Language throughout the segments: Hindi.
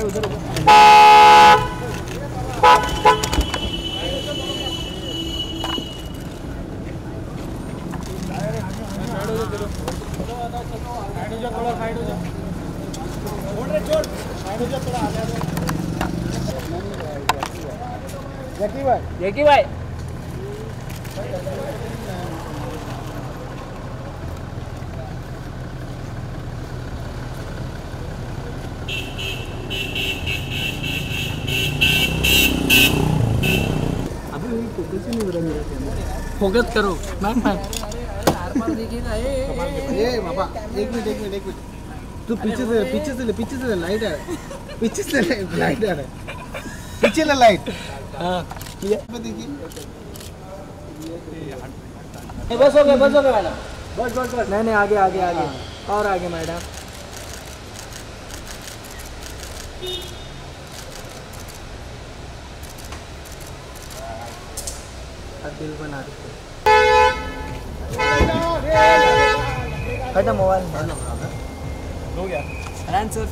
जैकी भाई फोकस करो मैम ये बाबा एक मिनट तू पीछे से लाइट आ रहा है पीछे से लाइट आ रहा है पीछे ले लाइट हाँ देखिए बस हो गया मैडम बस नहीं आगे और आगे मैडम दिल बना देते मोबाइल हो गया फरहान सर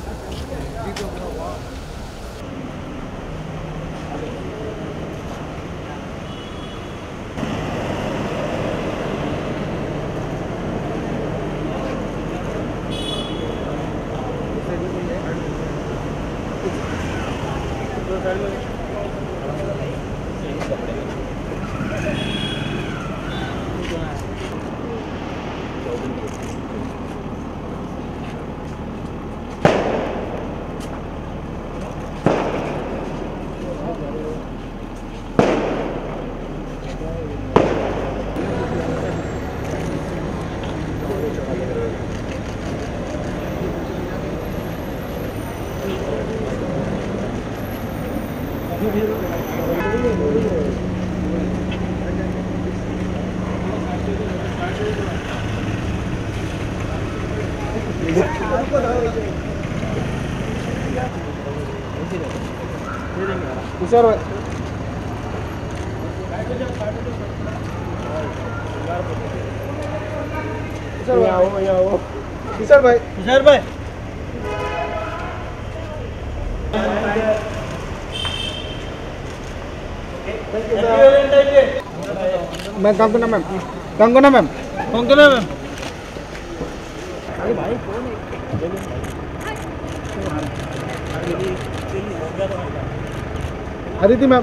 तुषार भाई तुषार भाई मैं कंगना मैम अरे भाई कौन है Aditi ma'am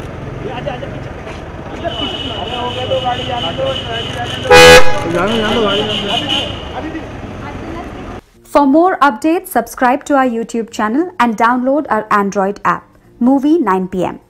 For more updates, subscribe to our YouTube channel and download our Android app, Movie 9 PM.